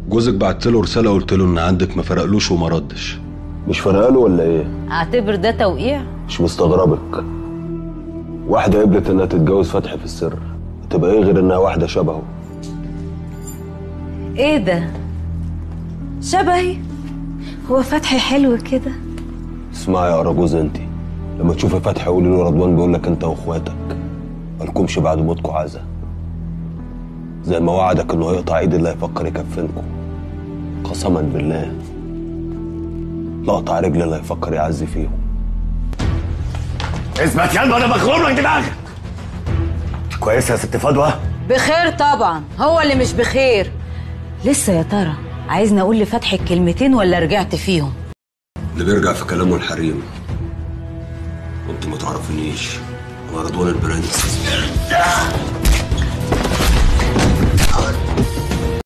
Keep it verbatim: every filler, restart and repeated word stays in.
جوزك بعت له رساله قلت له ان عندك ما فرقلوش وما ردش. مش فارقاله ولا ايه؟ اعتبر ده توقيع. مش مستغربك. واحده قبلت انها تتجوز فتحي في السر، تبقى ايه غير انها واحده شبهه؟ ايه ده؟ شبهي؟ هو فتحي حلو كده؟ اسمعي يا اراجوز، انت لما تشوفي فتحي قولي له رضوان بيقول لك انت واخواتك مالكمش بعد موتكم عزا، زي ما وعدك انه هيقطع ايد اللي هيفكر يكفنكم. قسما بالله لا اقطع رجل اللي هيفكر يعزي فيهم. اثبت يلا انا بخرم لك دماغك. كويسه يا ست فضوى؟ بخير طبعا، هو اللي مش بخير. لسه يا ترى عايزني اقول لفتحي الكلمتين ولا رجعت فيهم؟ اللي بيرجع في كلامه الحريم. وانت ما تعرفنيش، انا رضوان البرنس.